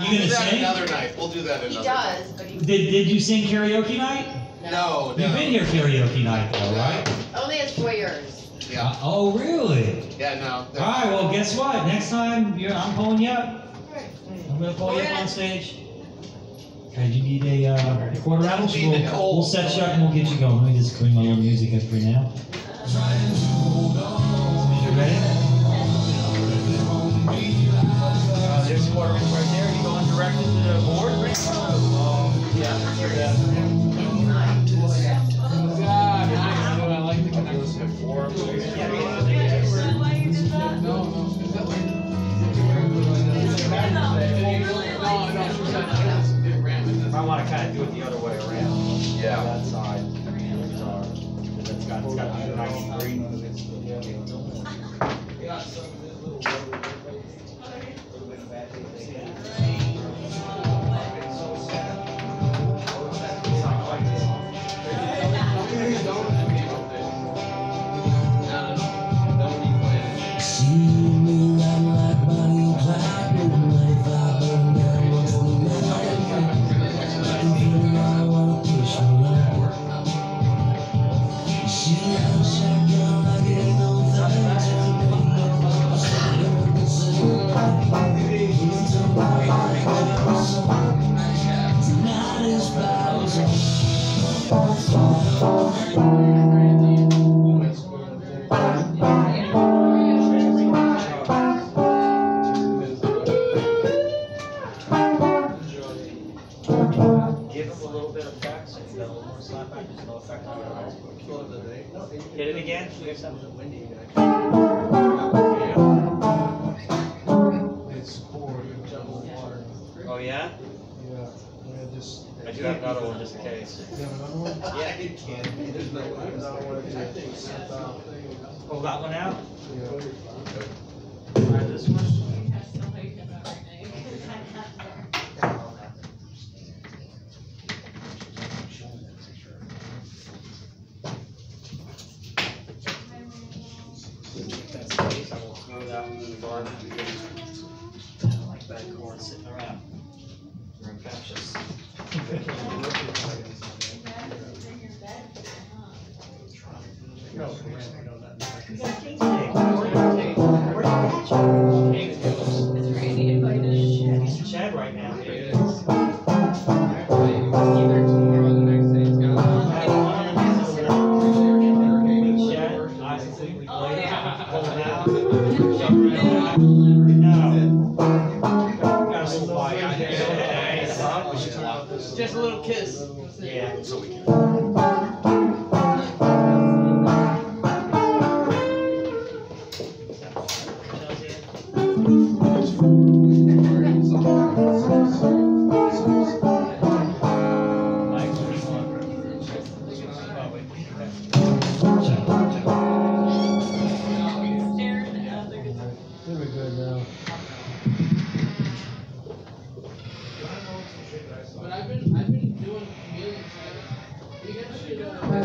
You gonna sing? Another night. We'll do that another night. He does, but he... Did you sing karaoke night? No. You've been here karaoke night though, right? Only as voyeurs. Yeah. Oh, really? Yeah, no. All right, well, guess what? Next time, I'm pulling you up. I'm going to pull you up on stage. Okay, you need a quarter ounce? We'll set you up and we'll get you going. Let me just bring my little music up for you now. You ready? There's a quarter inch right there. You going directly to the board? Yeah. I like the connection for I want to kind of do it the other way around. Yeah. That side. It's got 90 degrees. Hit it again. It's poured in water. Oh yeah? Yeah. I do have another one just in case. You have another one? Yeah. It can't be. There's no way. Pull that one out. Yeah. Try this one. I will throw that one in the garden. I don't like bad corn sitting around. They're infectious. He's Chad right now. Just a little kiss. Yeah. So we can. Very good now. But I've been doing chameleon stuff. You guys should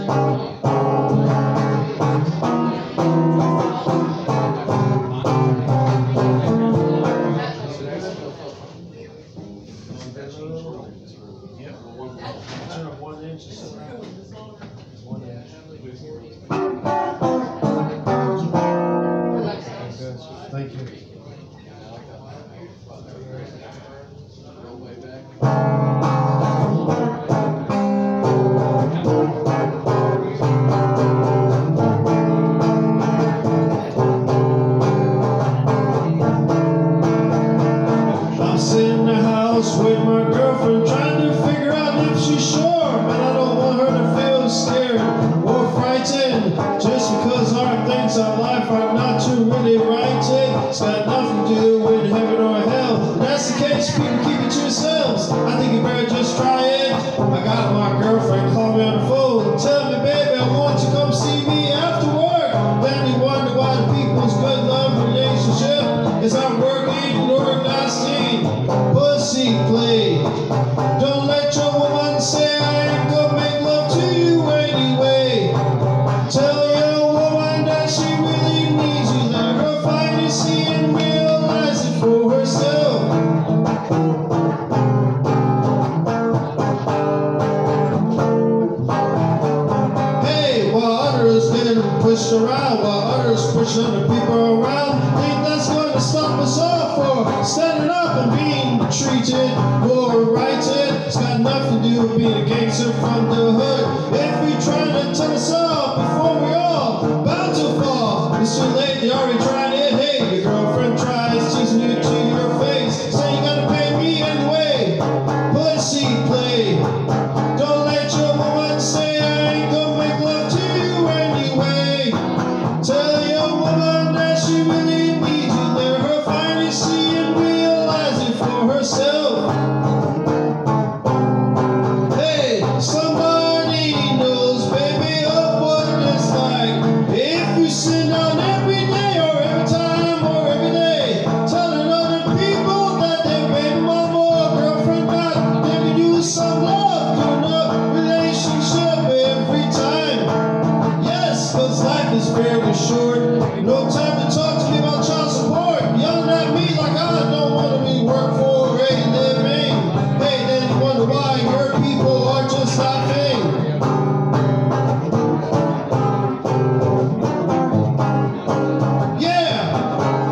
Turn up 1 inch or something. 1 inch. Thank you. I'm sitting in the house with my girlfriend trying to figure out if she's sure. Man, I don't want her to feel scared or frightened just because hard things in life are not too really right. It's got nothing to do with heaven or hell. If that's the case, people keep it to yourselves. I think you better just try it. I got my girlfriend call me on the phone. Tell me, baby, I want you to come see me after work. Then you wonder why the people's good love relationship is not working in an organized team. Pussy play. push around while others push other people around. Think that's going to stop us all for standing up and being treated or righted? It's got nothing to do with being a gangster from the hood. If we try to tell us all before we all bound to fall, it's too late, they already tried it. Hey, your girlfriend tries teasing you to your face, saying you gotta pay me anyway. Pussy play. Don't let your woman say I ain't gonna make love to you anyway. Tell your woman that she really needs you. Let her finally see and realize it for herself. Hey, somebody knows, baby, of what it's like. If you sit down every day or every time or every day, telling other people that their baby mama or girlfriend got giving you some love, good enough relationship every time. Yes, cause life is very short. No time to talk to me about child support. Yelling at me like I don't want to be work for a living. Hey, then you wonder why your people are just laughing. Yeah.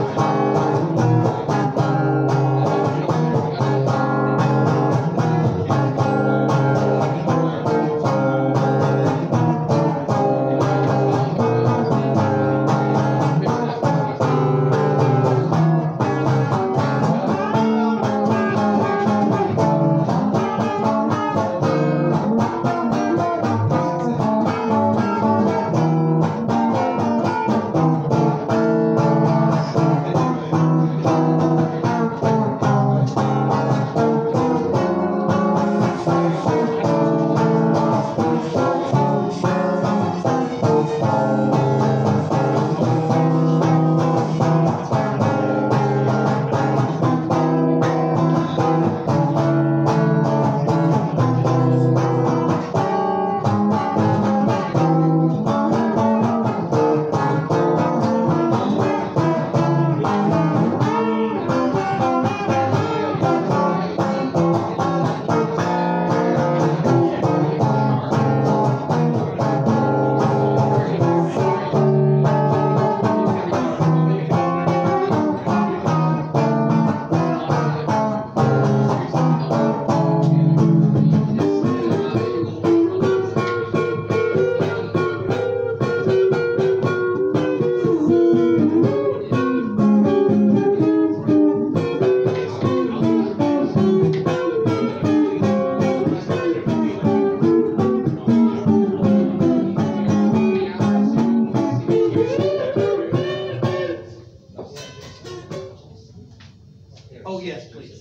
Oh, yes, please.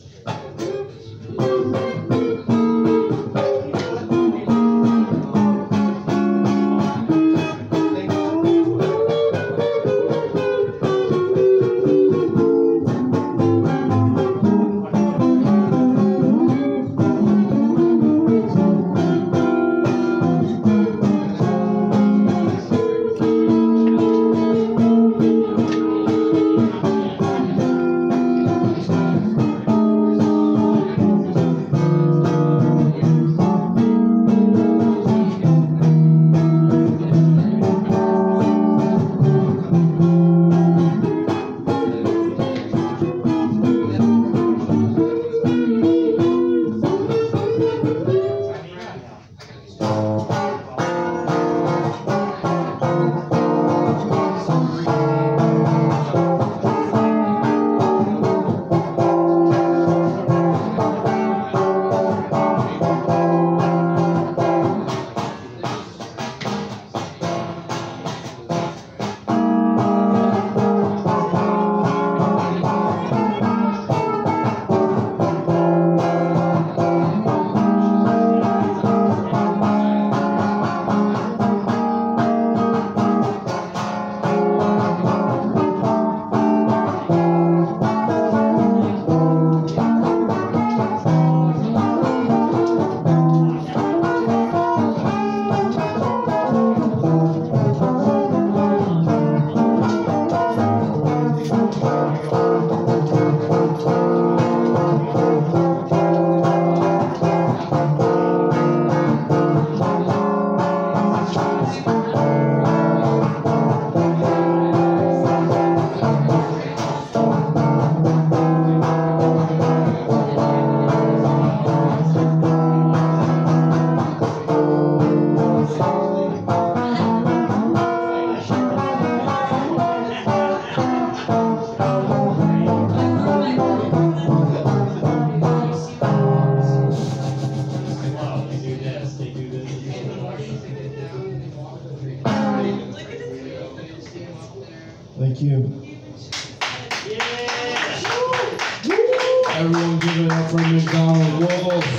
McDonaldWolf.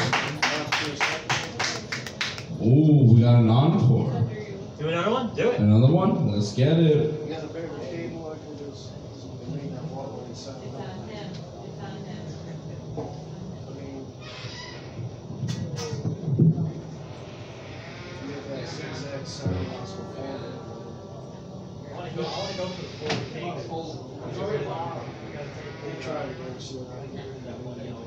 Ooh, we got an encore. Do another one? Do it. Another one? Let's get it. You got a bigger table, I can just bring that water inside. I mean, you have that zigzag sign that's before. I want to go for the full cake. It's already loud. You try to go see what I can do. That one yellow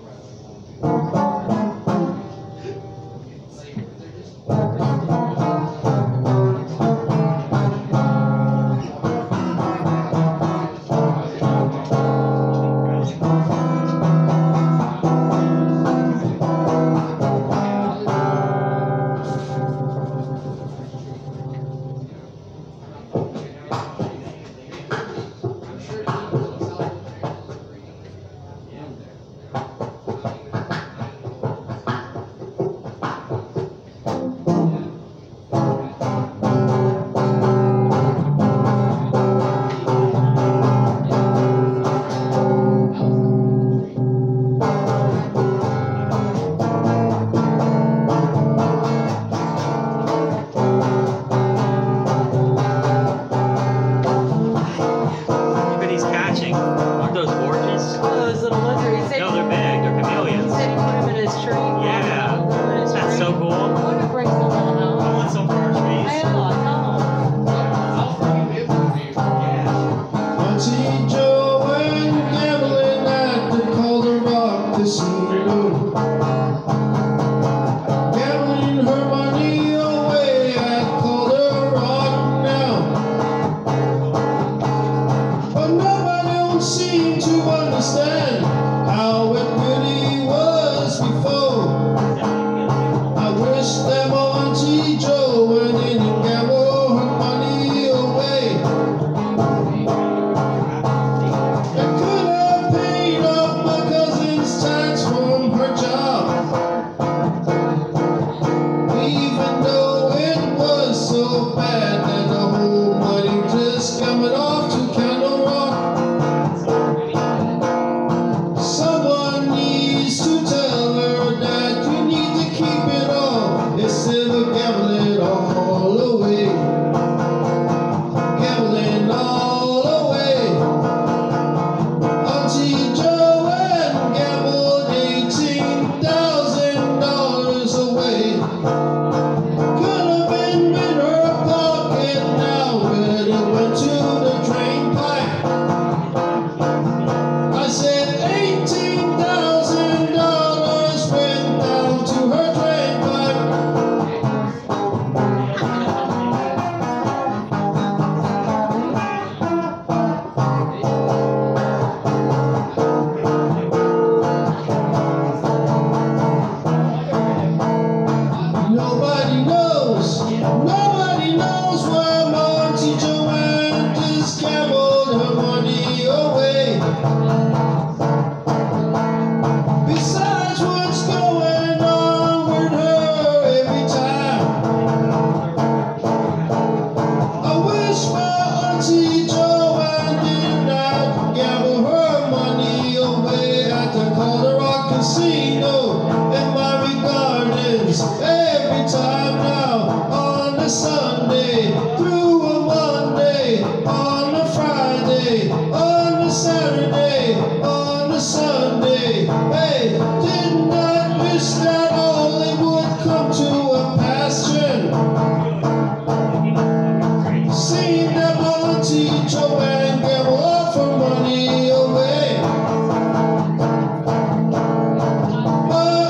Aunty Joann gambling at the casino, gambling her money away at Rock now. But nobody don't seem to understand how it really was before. I wish that my Aunty Joann didn't gamble her money away. Nobody knows where my Aunty Joann just gambled her money away. Besides what's going on with her every time, I wish my Aunty Joann did not gamble her money away at the Rock Casino in Miami Gardens every time now. On a Sunday, through a Monday, on a Friday, on a Saturday, on a Sunday. Hey, did not wish that all it would come to a passion. Seeing that my Aunty Joann gamble all her money away. My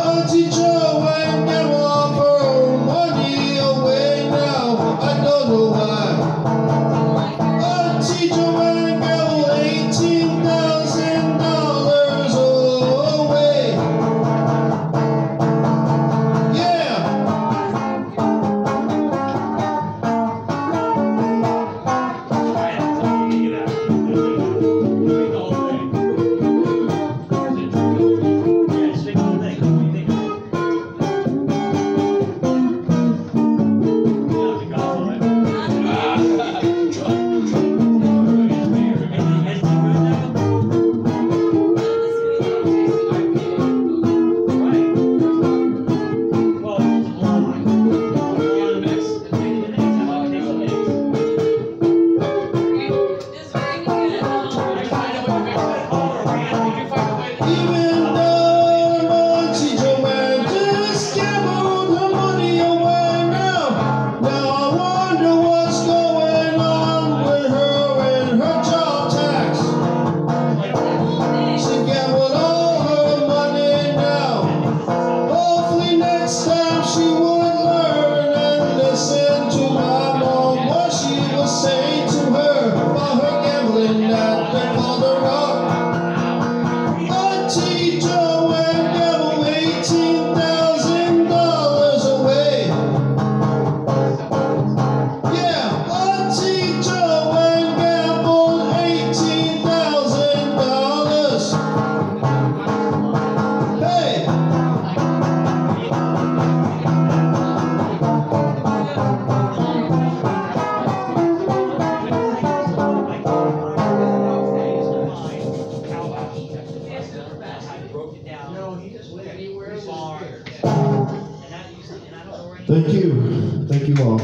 Thank you. Thank you all.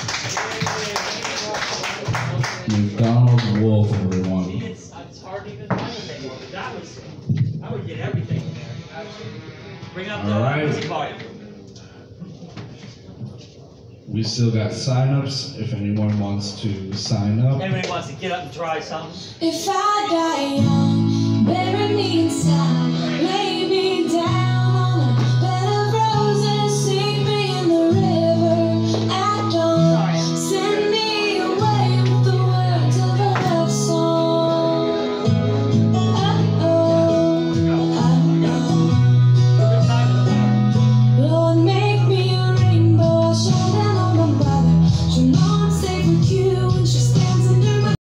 McDonaldWolf, everyone. It's hard to even find them anymore, but I would get everything in there. Bring up the music volume. We still got sign-ups if anyone wants to sign up. Everybody wants to get up and try something. If I die young